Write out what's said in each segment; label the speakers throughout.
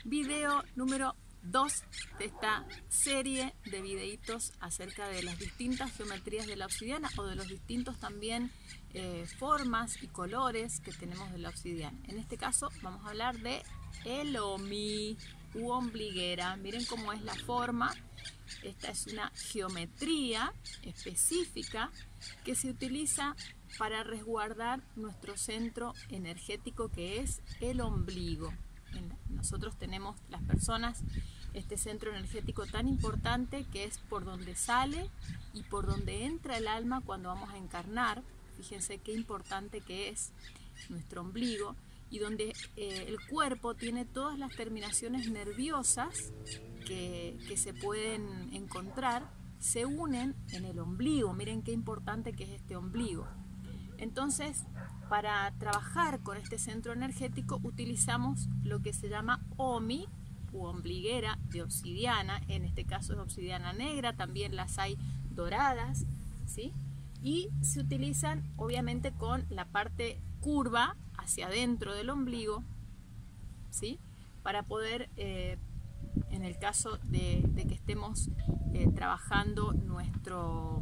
Speaker 1: Video número 2 de esta serie de videitos acerca de las distintas geometrías de la obsidiana o de los distintos también formas y colores que tenemos de la obsidiana. En este caso vamos a hablar de el omi u ombliguera. Miren cómo es la forma. Esta es una geometría específica que se utiliza para resguardar nuestro centro energético, que es el ombligo. Nosotros tenemos, las personas, este centro energético tan importante que es por donde sale y por donde entra el alma cuando vamos a encarnar. Fíjense qué importante que es nuestro ombligo, y donde el cuerpo tiene todas las terminaciones nerviosas que se pueden encontrar, se unen en el ombligo. Miren qué importante que es este ombligo. Entonces, para trabajar con este centro energético utilizamos lo que se llama omi u ombliguera de obsidiana. En este caso es obsidiana negra, también las hay doradas, ¿sí? Y se utilizan obviamente con la parte curva hacia adentro del ombligo, ¿sí? Para poder, en el caso de que estemos trabajando nuestro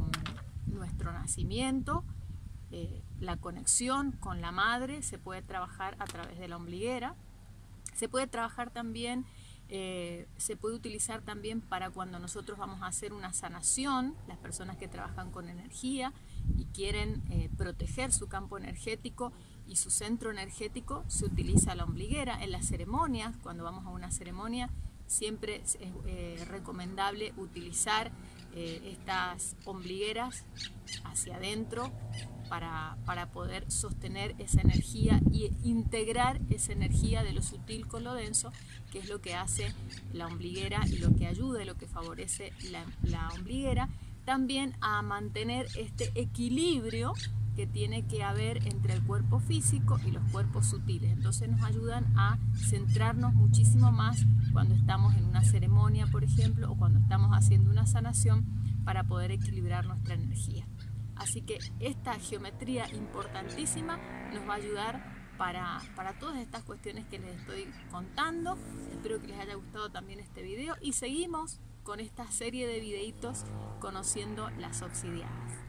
Speaker 1: nacimiento, la conexión con la madre, se puede trabajar a través de la ombliguera. Se puede trabajar también, se puede utilizar también para cuando nosotros vamos a hacer una sanación, las personas que trabajan con energía y quieren proteger su campo energético y su centro energético, se utiliza la ombliguera. En las ceremonias, cuando vamos a una ceremonia, siempre es recomendable utilizar estas ombligueras hacia adentro para poder sostener esa energía y integrar esa energía de lo sutil con lo denso, que es lo que hace la ombliguera y lo que ayuda y lo que favorece la ombliguera también a mantener este equilibrio que tiene que haber entre el cuerpo físico y los cuerpos sutiles. Entonces nos ayudan a centrarnos muchísimo más cuando estamos en una ceremonia, por ejemplo, o cuando estamos haciendo una sanación, para poder equilibrar nuestra energía. Así que esta geometría importantísima nos va a ayudar para todas estas cuestiones que les estoy contando. Espero que les haya gustado también este video y seguimos con esta serie de videitos conociendo las obsidianas.